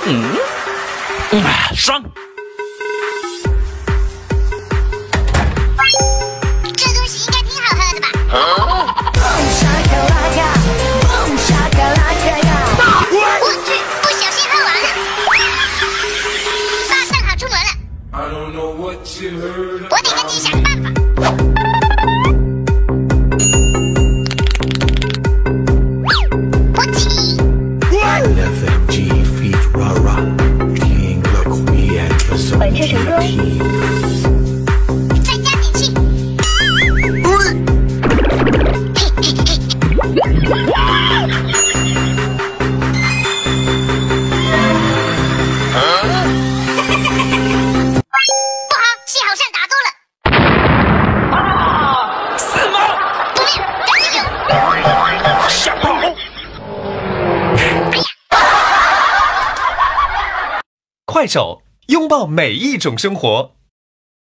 爽！ 这东西应该挺好喝的吧？我去，不小心喝完了。爸正好出门了，我得赶紧想个办法。不急。 FMG feat Rara, King Look and for so 完成成功。再加点气。不好，幸好扇打多了。 四毛， 不妙，赶紧有。 吓跑！快手，拥抱每一种生活。